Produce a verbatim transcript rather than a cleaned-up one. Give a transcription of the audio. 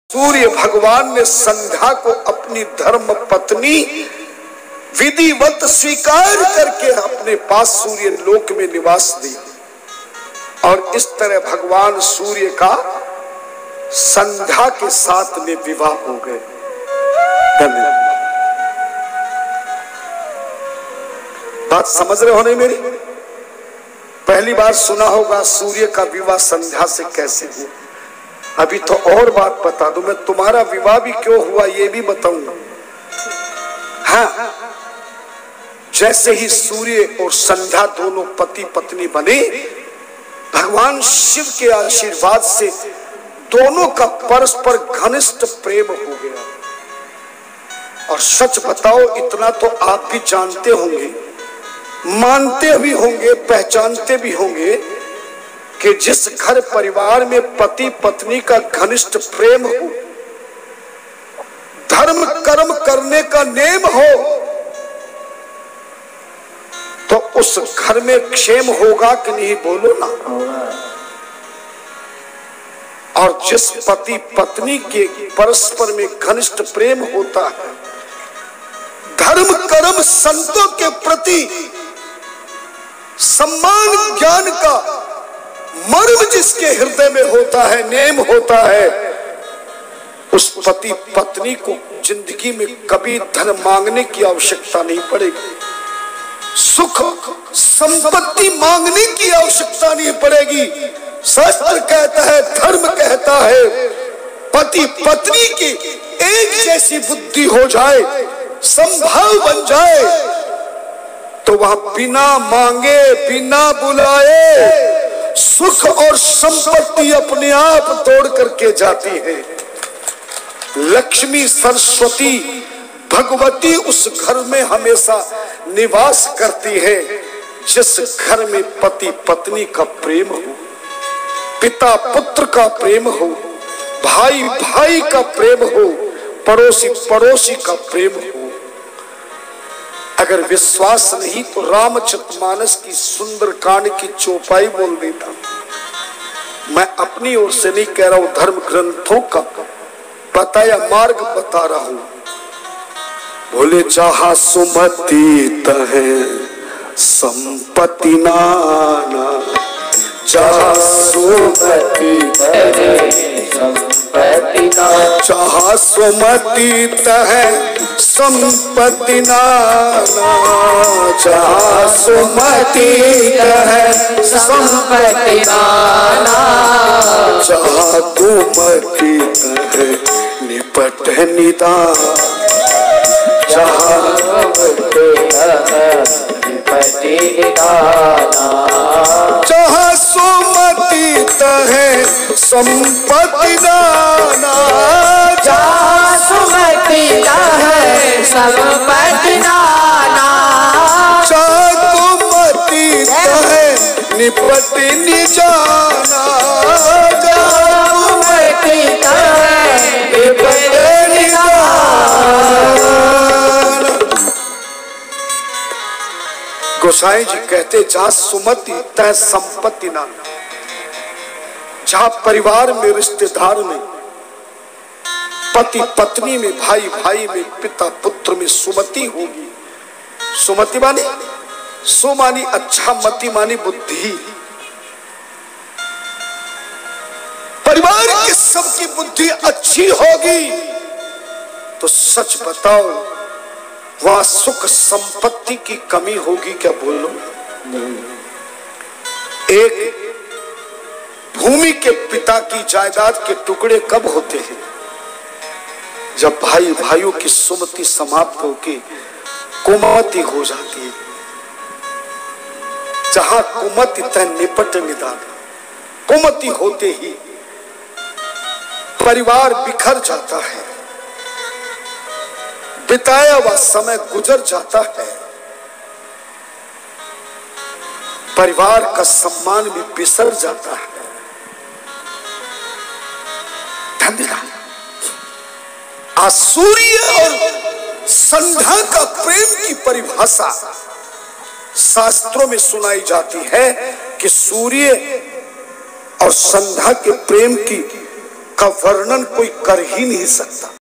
सूर्य भगवान ने संध्या को अपनी धर्म पत्नी विधिवत स्वीकार करके अपने पास सूर्य लोक में निवास दिया और इस तरह भगवान सूर्य का संध्या के साथ में विवाह हो गए। बात समझ रहे हो नहीं मेरी? पहली बार सुना होगा सूर्य का विवाह संध्या से कैसे हुआ। अभी तो और बात बता दूं, मैं तुम्हारा विवाह भी क्यों हुआ ये भी बताऊंगा। हाँ, जैसे ही सूर्य और संध्या दोनों पति पत्नी बने, भगवान शिव के आशीर्वाद से दोनों का परस्पर घनिष्ठ प्रेम हो गया। और सच बताओ, इतना तो आप भी जानते होंगे, मानते भी होंगे, पहचानते भी होंगे कि जिस घर परिवार में पति पत्नी का घनिष्ठ प्रेम हो, धर्म कर्म करने का नेम हो, तो उस घर में क्षेम होगा कि नहीं, बोलो ना। और जिस पति पत्नी के परस्पर में घनिष्ठ प्रेम होता है, धर्म कर्म संतों के प्रति सम्मान ज्ञान का मर्म जिसके हृदय में होता है, नेम होता है, उस पति पत्नी को जिंदगी में कभी धन मांगने की आवश्यकता नहीं पड़ेगी, सुख संपत्ति मांगने की आवश्यकता नहीं पड़ेगी। शास्त्र कहता है, धर्म कहता है, पति पत्नी की एक जैसी बुद्धि हो जाए, संभाव बन जाए, तो वह बिना मांगे बिना बुलाए सुख और संपत्ति अपने आप दौड़ करके जाती है। लक्ष्मी सरस्वती भगवती उस घर में हमेशा निवास करती है जिस घर में पति पत्नी का प्रेम हो, पिता पुत्र का प्रेम हो, भाई भाई का प्रेम हो, पड़ोसी पड़ोसी का प्रेम हो। अगर विश्वास नहीं तो रामचरितमानस की सुंदर कांड की चौपाई बोल देता। मैं अपनी ओर से नहीं कह रहा हूं, धर्म ग्रंथों का बताया मार्ग बता रहा हूं। बोले जहां सुमति तहे संपत्ति नाना, जहां सुमति तहे संपत्ति नाना, जहां सुमति तहे संपत्ति नाना, जहां सुमति तहे संपत्ति नाना, जहां कुमति तहे निपट निदान, जहां निपट निदान, जहां सुमति तहे संपत्ति नाना, जहां सुमति तहे संपत्ति नाना, जहां कुमति तहे निपट निजाना, जहां कुमति तहे निपट निजाना। गोसाई जी कहते, जहां सुमति तह संपत्ति ना, जहां परिवार में, रिश्तेदार में, पति पत्नी में, भाई भाई में, पिता पुत्र में सुमति होगी। सुमति मानी, सु मानी अच्छा, मति मानी बुद्धि। परिवार के सबकी बुद्धि अच्छी होगी तो सच बताओ वहां सुख संपत्ति की कमी होगी क्या, बोलो? एक भूमि के पिता की जायदाद के टुकड़े कब होते हैं? जब भाई भाइयों की सुमति समाप्त होके कुमति हो जाती है। जहां कुमति तय निपट निदान, कुमति होते ही परिवार बिखर जाता है, बिताया हुआ समय गुजर जाता है, परिवार का सम्मान भी बिसर जाता है। धन्यवाद। आज सूर्य और संध्या का प्रेम की परिभाषा शास्त्रों में सुनाई जाती है कि सूर्य और संध्या के प्रेम की का वर्णन कोई कर ही नहीं सकता।